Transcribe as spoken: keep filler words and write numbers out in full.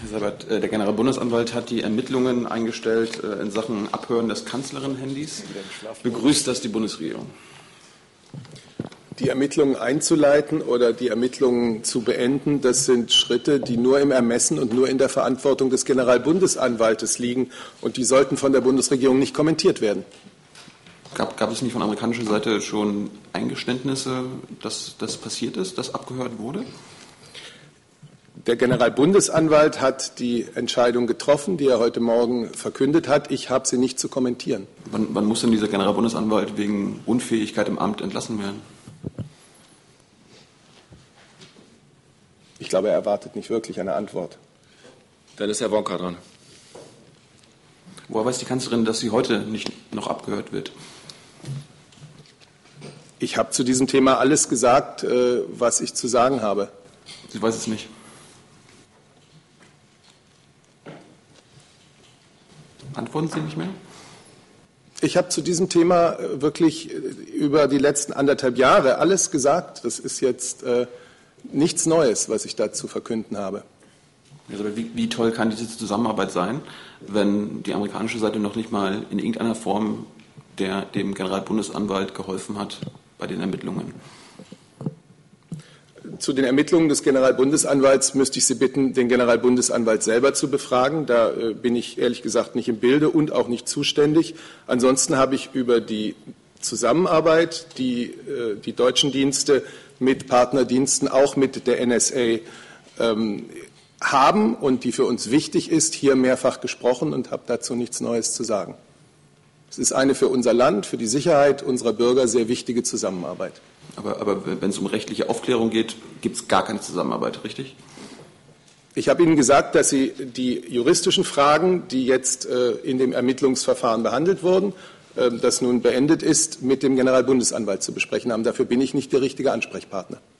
Herr Seibert, der Generalbundesanwalt hat die Ermittlungen eingestellt in Sachen Abhören des Kanzlerin-Handys. Begrüßt das die Bundesregierung? Die Ermittlungen einzuleiten oder die Ermittlungen zu beenden, das sind Schritte, die nur im Ermessen und nur in der Verantwortung des Generalbundesanwaltes liegen, und die sollten von der Bundesregierung nicht kommentiert werden. Gab, gab es nicht von amerikanischer Seite schon Eingeständnisse, dass das passiert ist, dass abgehört wurde? Der Generalbundesanwalt hat die Entscheidung getroffen, die er heute Morgen verkündet hat. Ich habe sie nicht zu kommentieren. Wann, wann muss denn dieser Generalbundesanwalt wegen Unfähigkeit im Amt entlassen werden? Ich glaube, er erwartet nicht wirklich eine Antwort. Dann ist Herr Wonka dran. Woher weiß die Kanzlerin, dass sie heute nicht noch abgehört wird? Ich habe zu diesem Thema alles gesagt, was ich zu sagen habe. Sie weiß es nicht. Antworten Sie nicht mehr? Ich habe zu diesem Thema wirklich über die letzten anderthalb Jahre alles gesagt. Das ist jetzt äh, nichts Neues, was ich dazu verkünden habe. Also wie, wie toll kann diese Zusammenarbeit sein, wenn die amerikanische Seite noch nicht mal in irgendeiner Form der, dem Generalbundesanwalt geholfen hat bei den Ermittlungen? Zu den Ermittlungen des Generalbundesanwalts müsste ich Sie bitten, den Generalbundesanwalt selber zu befragen. Da äh, bin ich ehrlich gesagt nicht im Bilde und auch nicht zuständig. Ansonsten habe ich über die Zusammenarbeit, die äh, die deutschen Dienste mit Partnerdiensten, auch mit der N S A, ähm, haben und die für uns wichtig ist, hier mehrfach gesprochen und habe dazu nichts Neues zu sagen. Es ist eine für unser Land, für die Sicherheit unserer Bürger sehr wichtige Zusammenarbeit. Aber, aber wenn es um rechtliche Aufklärung geht, gibt es gar keine Zusammenarbeit, richtig? Ich habe Ihnen gesagt, dass Sie die juristischen Fragen, die jetzt äh, in dem Ermittlungsverfahren behandelt wurden, äh, das nun beendet ist, mit dem Generalbundesanwalt zu besprechen haben. Dafür bin ich nicht der richtige Ansprechpartner.